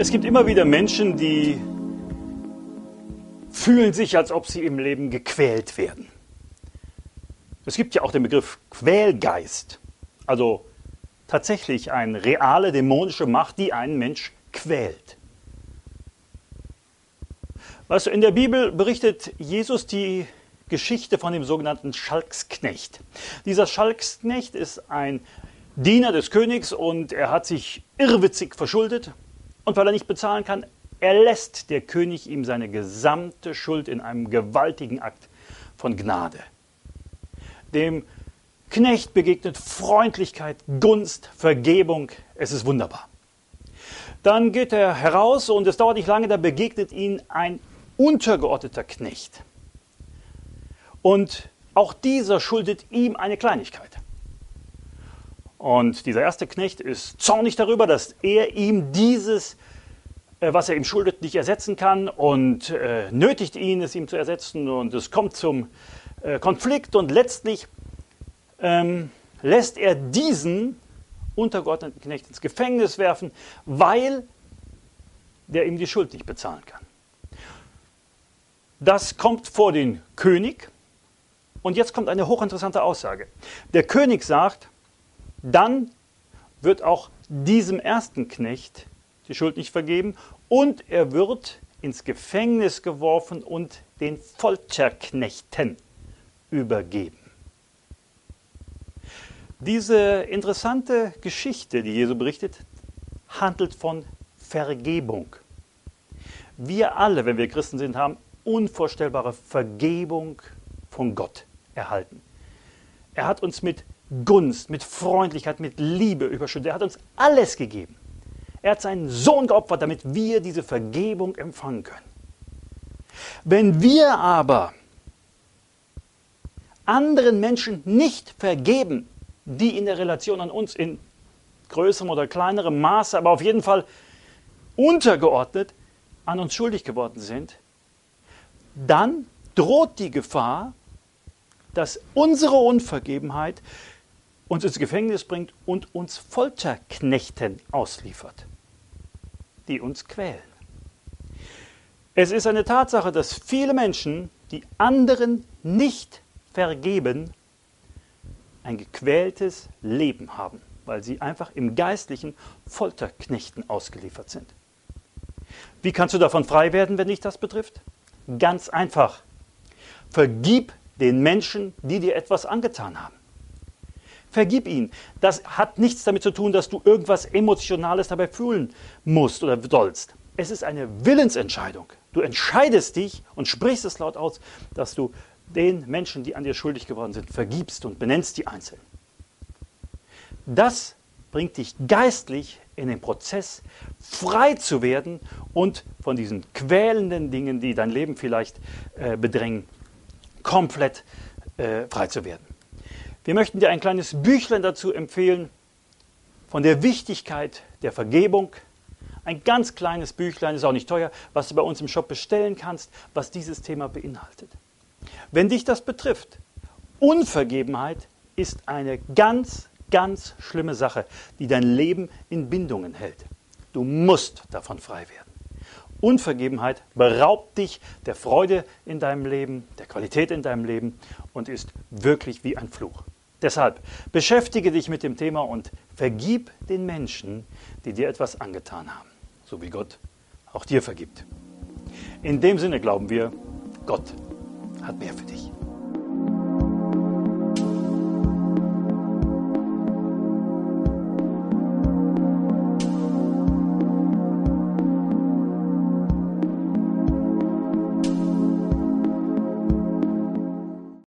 Es gibt immer wieder Menschen, die fühlen sich, als ob sie im Leben gequält werden. Es gibt ja auch den Begriff Quälgeist, also tatsächlich eine reale dämonische Macht, die einen Mensch quält. Weißt du, in der Bibel berichtet Jesus die Geschichte von dem sogenannten Schalksknecht. Dieser Schalksknecht ist ein Diener des Königs und er hat sich irrwitzig verschuldet. Und weil er nicht bezahlen kann, erlässt der König ihm seine gesamte Schuld in einem gewaltigen Akt von Gnade. Dem Knecht begegnet Freundlichkeit, Gunst, Vergebung. Es ist wunderbar. Dann geht er heraus und es dauert nicht lange, da begegnet ihm ein untergeordneter Knecht. Und auch dieser schuldet ihm eine Kleinigkeit. Und dieser erste Knecht ist zornig darüber, dass er ihm dieses, was er ihm schuldet, nicht ersetzen kann und nötigt ihn, es ihm zu ersetzen. Und es kommt zum Konflikt und letztlich lässt er diesen untergeordneten Knecht ins Gefängnis werfen, weil der ihm die Schuld nicht bezahlen kann. Das kommt vor den König und jetzt kommt eine hochinteressante Aussage. Der König sagt, dann wird auch diesem ersten Knecht die Schuld nicht vergeben und er wird ins Gefängnis geworfen und den Folterknechten übergeben. Diese interessante Geschichte, die Jesu berichtet, handelt von Vergebung. Wir alle, wenn wir Christen sind, haben unvorstellbare Vergebung von Gott erhalten. Er hat uns mit Gunst, mit Freundlichkeit, mit Liebe überschüttet. Er hat uns alles gegeben. Er hat seinen Sohn geopfert, damit wir diese Vergebung empfangen können. Wenn wir aber anderen Menschen nicht vergeben, die in der Relation an uns in größerem oder kleinerem Maße, aber auf jeden Fall untergeordnet an uns schuldig geworden sind, dann droht die Gefahr, dass unsere Unvergebenheit uns ins Gefängnis bringt und uns Folterknechten ausliefert, die uns quälen. Es ist eine Tatsache, dass viele Menschen, die anderen nicht vergeben, ein gequältes Leben haben, weil sie einfach im Geistlichen Folterknechten ausgeliefert sind. Wie kannst du davon frei werden, wenn dich das betrifft? Ganz einfach. Vergib den Menschen, die dir etwas angetan haben. Vergib ihnen. Das hat nichts damit zu tun, dass du irgendwas Emotionales dabei fühlen musst oder sollst. Es ist eine Willensentscheidung. Du entscheidest dich und sprichst es laut aus, dass du den Menschen, die an dir schuldig geworden sind, vergibst und benennst die einzeln. Das bringt dich geistlich in den Prozess, frei zu werden und von diesen quälenden Dingen, die dein Leben vielleicht bedrängen, komplett frei zu werden. Wir möchten dir ein kleines Büchlein dazu empfehlen, von der Wichtigkeit der Vergebung. Ein ganz kleines Büchlein, ist auch nicht teuer, was du bei uns im Shop bestellen kannst, was dieses Thema beinhaltet. Wenn dich das betrifft, Unvergebenheit ist eine ganz, ganz schlimme Sache, die dein Leben in Bindungen hält. Du musst davon frei werden. Unvergebenheit beraubt dich der Freude in deinem Leben, der Qualität in deinem Leben und ist wirklich wie ein Fluch. Deshalb beschäftige dich mit dem Thema und vergib den Menschen, die dir etwas angetan haben, so wie Gott auch dir vergibt. In dem Sinne glauben wir, Gott hat mehr für dich.